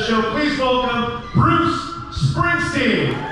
show. Please welcome Bruce Springsteen.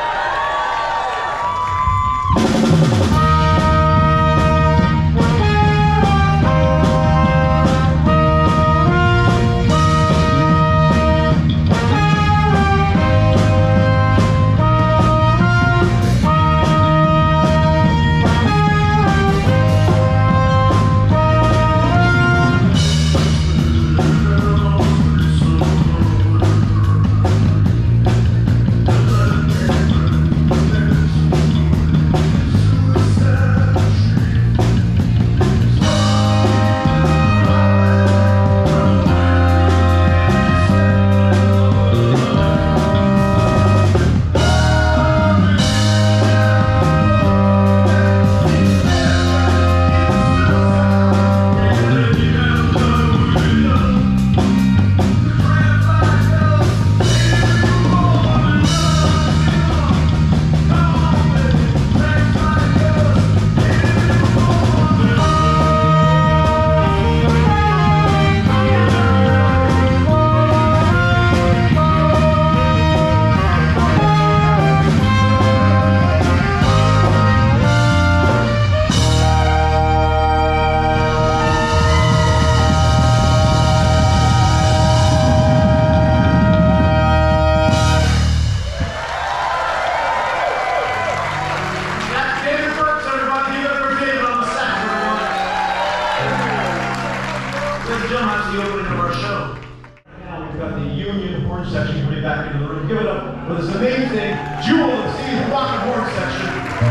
Section coming back into the room. Give it up for this amazing jewel of the season, rock and horn section.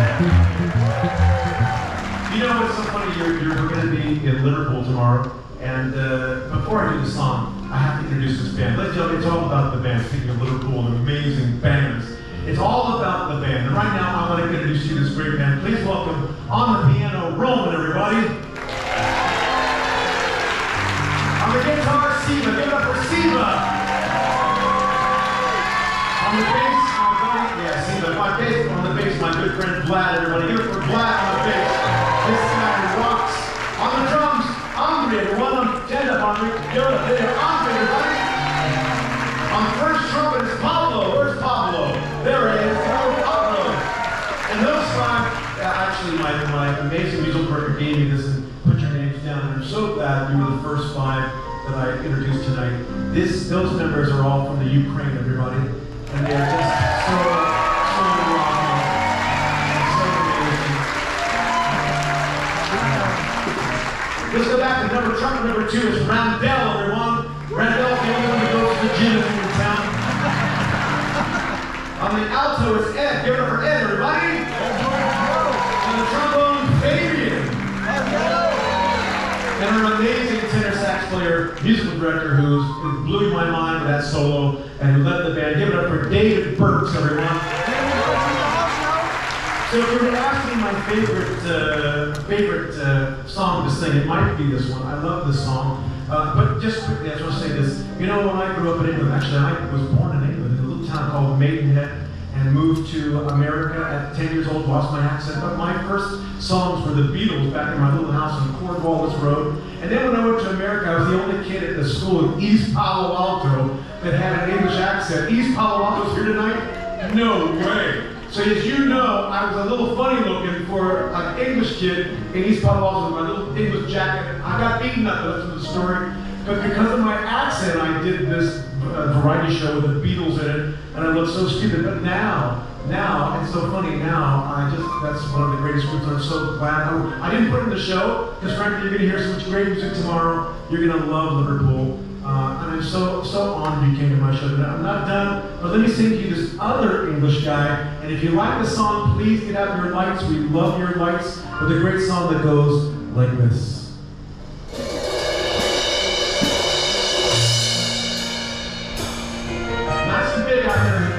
You know, it's so funny, you're going to be in Liverpool tomorrow, and before I do the song, I have to introduce this band. Let's tell you, it's all about the band. Speaking of Liverpool and amazing bands, it's all about the band. And right now, I want to introduce you to this great band. Please welcome on the piano, Roman, everybody. On the guitar, Siva. Give it up for Siva. On the bass, on the bass, my good friend Vlad, everybody. Give it for Vlad on the bass. This guy rocks. On the drums, Andre, everyone. Stand up, Andre. Give it up there. Andre, everybody. On the first trumpet is Pablo. Where's Pablo? There he is. Oh, Pablo. And those five, actually, my amazing musical director gave me this and put your names down. And I'm so glad you were the first five that I introduced tonight. Those members are all from the Ukraine, everybody. And they're just so rocking, so amazing. Let's go back to trumpet number 2 is Randell, everyone. Randell's the only one that goes to the gym in town. On the alto is Ed. Give it up for Ed, everybody. On the trombone, Fabian. And our amazing tenor sax player, musical director who blew my mind with that solo and who led the band. Give it up for David Burks, everyone. So if you were to ask me my favorite song to sing, it might be this one. I love this song. But just quickly, I just want to say this. You know, when I grew up in England, actually I was born in England in a little town called Maidenhead, and moved to America at 10 years old, lost my accent. But my first songs were the Beatles back in my little house on Cornwallis Road. And then when I went to America, I was the only kid at the school in East Palo Alto that had an English accent. East Palo Alto's here tonight? No way. So as you know, I was a little funny looking for an English kid in East Palo Alto with my little English jacket. I got beaten up, that's the story. But because of my accent, I did this variety show with the Beatles in it, and I looked so stupid. But now, it's so funny now, that's one of the greatest groups, and I'm so glad. I didn't put it in the show, because frankly, you're going to hear so much great music tomorrow. You're going to love Liverpool. And I'm so honored you came to my show tonight. I'm not done, but let me sing to you this other English guy. And if you like the song, please get out your lights. We love your lights with a great song that goes like this. Nice and big out here.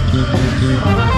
Thank you so much.